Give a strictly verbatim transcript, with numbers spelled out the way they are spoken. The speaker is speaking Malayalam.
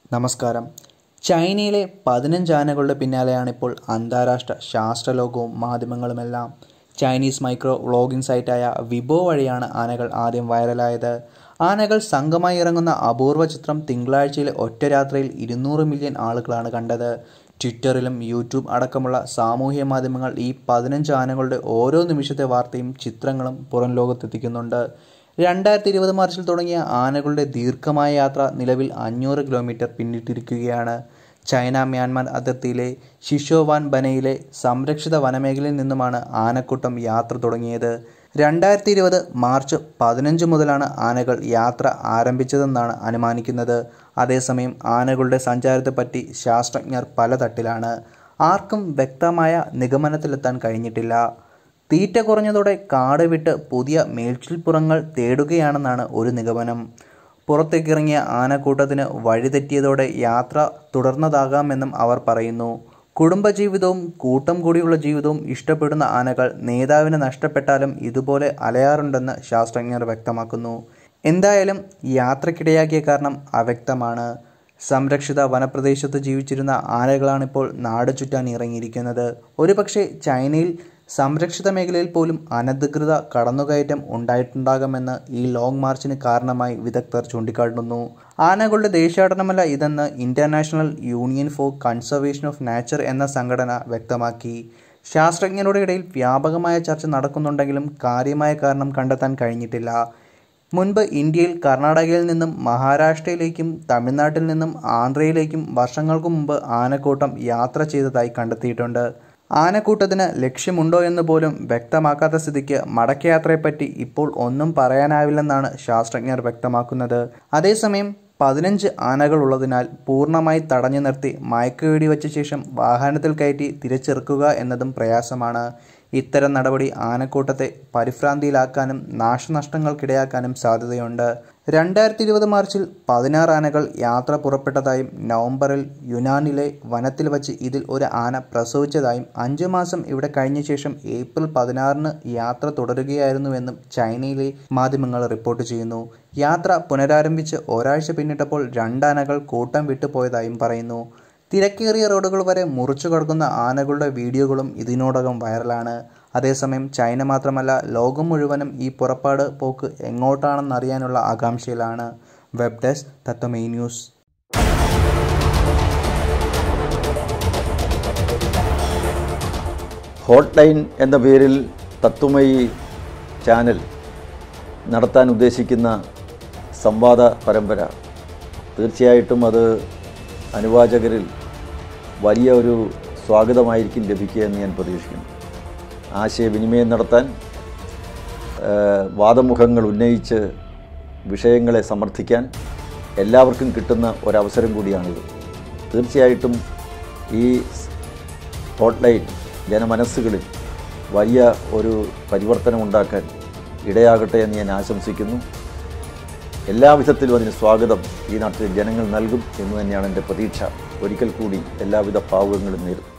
നമസ്കാരം. ചൈനയിലെ പതിനഞ്ച് ആനകളുടെ പിന്നാലെയാണിപ്പോൾ അന്താരാഷ്ട്ര ശാസ്ത്രലോകവും മാധ്യമങ്ങളുമെല്ലാം. ചൈനീസ് മൈക്രോ വ്ളോഗിംഗ് സൈറ്റായ വിബോ വഴിയാണ് ആനകൾ ആദ്യം വൈറലായത്. ആനകൾ സംഘമായി ഇറങ്ങുന്ന അപൂർവ ചിത്രം തിങ്കളാഴ്ചയിലെ ഒറ്റ രാത്രിയിൽ ഇരുന്നൂറ് മില്യൺ ആളുകളാണ് കണ്ടത്. ട്വിറ്ററിലും യൂട്യൂബ് അടക്കമുള്ള സാമൂഹ്യ മാധ്യമങ്ങൾ ഈ പതിനഞ്ച് ആനകളുടെ ഓരോ നിമിഷത്തെ വാർത്തയും ചിത്രങ്ങളും പുറം ലോകത്തെത്തിക്കുന്നുണ്ട്. രണ്ടായിരത്തി ഇരുപത് മാർച്ചിൽ തുടങ്ങിയ ആനകളുടെ ദീർഘമായ യാത്ര നിലവിൽ അഞ്ഞൂറ് കിലോമീറ്റർ പിന്നിട്ടിരിക്കുകയാണ്. ചൈന മ്യാൻമാർ അതിർത്തിയിലെ ശിഷോവാൻ ബനയിലെ സംരക്ഷിത വനമേഖലയിൽ നിന്നുമാണ് ആനക്കൂട്ടം യാത്ര തുടങ്ങിയത്. രണ്ടായിരത്തി ഇരുപത് മാർച്ച് പതിനഞ്ച് മുതലാണ് ആനകൾ യാത്ര ആരംഭിച്ചതെന്നാണ് അനുമാനിക്കുന്നത്. അതേസമയം ആനകളുടെ സഞ്ചാരത്തെപ്പറ്റി ശാസ്ത്രജ്ഞർ പല തട്ടിലാണ്. ആർക്കും വ്യക്തമായ നിഗമനത്തിലെത്താൻ കഴിഞ്ഞിട്ടില്ല. തീറ്റ കുറഞ്ഞതോടെ കാട് വിട്ട് പുതിയ മേച്ചിൽപ്പുറങ്ങൾ തേടുകയാണെന്നാണ് ഒരു നിഗമനം. പുറത്തേക്കിറങ്ങിയ ആനക്കൂട്ടത്തിന് വഴിതെറ്റിയതോടെ യാത്ര തുടർന്നതാകാമെന്നും അവർ പറയുന്നു. കുടുംബജീവിതവും കൂട്ടം കൂടിയുള്ള ജീവിതവും ഇഷ്ടപ്പെടുന്ന ആനകൾ നേതാവിനെ നഷ്ടപ്പെട്ടാലും ഇതുപോലെ അലയാറുണ്ടെന്ന് ശാസ്ത്രജ്ഞർ വ്യക്തമാക്കുന്നു. എന്തായാലും യാത്രക്കിടയാക്കിയ കാരണം അവ്യക്തമാണ്. സംരക്ഷിത വനപ്രദേശത്ത് ജീവിച്ചിരുന്ന ആനകളാണിപ്പോൾ നാട് ചുറ്റാൻ ഇറങ്ങിയിരിക്കുന്നത്. ഒരുപക്ഷെ ചൈനയിൽ സംരക്ഷിത മേഖലയിൽ പോലും അനധികൃത കടന്നുകയറ്റം ഉണ്ടായിട്ടുണ്ടാകാമെന്ന് ഈ ലോങ് മാർച്ചിന് കാരണമായി വിദഗ്ധർ ചൂണ്ടിക്കാട്ടുന്നു. ആനകളുടെ ദേശാടനമല്ല ഇതെന്ന് International Union for Conservation of Nature എന്ന സംഘടന വ്യക്തമാക്കി. ശാസ്ത്രജ്ഞരുടെ ഇടയിൽ വ്യാപകമായ ചർച്ച നടക്കുന്നുണ്ടെങ്കിലും കാര്യമായ കാരണം കണ്ടെത്താൻ കഴിഞ്ഞിട്ടില്ല. മുൻപ് ഇന്ത്യയിൽ കർണാടകയിൽ നിന്നും മഹാരാഷ്ട്രയിലേക്കും തമിഴ്നാട്ടിൽ നിന്നും ആന്ധ്രയിലേക്കും വർഷങ്ങൾക്ക് മുമ്പ് ആനക്കൂട്ടം യാത്ര ചെയ്തതായി കണ്ടെത്തിയിട്ടുണ്ട്. ആനക്കൂട്ടത്തിന് ലക്ഷ്യമുണ്ടോ എന്ന് പോലും വ്യക്തമാക്കാത്ത സ്ഥിതിക്ക് മടക്കയാത്രയെപ്പറ്റി ഇപ്പോൾ ഒന്നും പറയാനാവില്ലെന്നാണ് ശാസ്ത്രജ്ഞർ വ്യക്തമാക്കുന്നത്. അതേസമയം പതിനഞ്ച് ആനകൾ ഉള്ളതിനാൽ പൂർണ്ണമായി തടഞ്ഞു നിർത്തി മയക്കുവെടി വച്ച ശേഷം വാഹനത്തിൽ കയറ്റി തിരിച്ചിറക്കുക എന്നതും പ്രയാസമാണ്. ഇത്തരം നടപടി ആനക്കൂട്ടത്തെ പരിഭ്രാന്തിയിലാക്കാനും നാശനഷ്ടങ്ങൾക്കിടയാക്കാനും സാധ്യതയുണ്ട്. രണ്ടായിരത്തി ഇരുപത് മാർച്ചിൽ പതിനാറ് ആനകൾ യാത്ര പുറപ്പെട്ടതായും നവംബറിൽ യുനാനിലെ വനത്തിൽ വച്ച് ഇതിൽ ഒരു ആന പ്രസവിച്ചതായും അഞ്ചു മാസം ഇവിടെ കഴിഞ്ഞ ശേഷം ഏപ്രിൽ പതിനാറിന് യാത്ര തുടരുകയായിരുന്നുവെന്നും ചൈനയിലെ മാധ്യമങ്ങൾ റിപ്പോർട്ട് ചെയ്യുന്നു. യാത്ര പുനരാരംഭിച്ച് ഒരാഴ്ച പിന്നിട്ടപ്പോൾ രണ്ടാനകൾ കൂട്ടം വിട്ടുപോയതായും പറയുന്നു. തിരക്കേറിയ റോഡുകൾ വരെ മുറിച്ചു കടക്കുന്ന ആനകളുടെ വീഡിയോകളും ഇതിനോടകം വൈറലാണ്. അതേസമയം ചൈന മാത്രമല്ല ലോകം മുഴുവനും ഈ പുറപ്പാട് പോക്ക് എങ്ങോട്ടാണെന്നറിയാനുള്ള ആകാംക്ഷയിലാണ്. Web desk Tathwamayi news. Hotline എന്ന പേരിൽ തത്വമയി ചാനൽ നടത്താൻ ഉദ്ദേശിക്കുന്ന സംവാദ പരമ്പര തീർച്ചയായിട്ടും അത് അനുവാചകരിൽ വലിയ ഒരു സ്വാഗതമായിരിക്കും ലഭിക്കുക എന്ന് ഞാൻ പ്രതീക്ഷിക്കുന്നു. ആശയവിനിമയം നടത്താൻ, വാദമുഖങ്ങൾ ഉന്നയിച്ച് വിഷയങ്ങളെ സമർത്ഥിക്കാൻ എല്ലാവർക്കും കിട്ടുന്ന ഒരവസരം കൂടിയാണിത്. തീർച്ചയായിട്ടും ഈ ഹോട്ട് ലൈൻ ജനമനസ്സുകളിൽ വലിയ ഒരു പരിവർത്തനം ഉണ്ടാക്കാൻ ഇടയാകട്ടെ എന്ന് ഞാൻ ആശംസിക്കുന്നു. എല്ലാവിധത്തിലും അതിന് സ്വാഗതം ഈ നാട്ടിലെ ജനങ്ങൾ നൽകും എന്ന് തന്നെയാണ് എൻ്റെ പ്രതീക്ഷ. ഒരിക്കൽ കൂടി എല്ലാവിധ ഭാവുകങ്ങളും നേരുന്നു.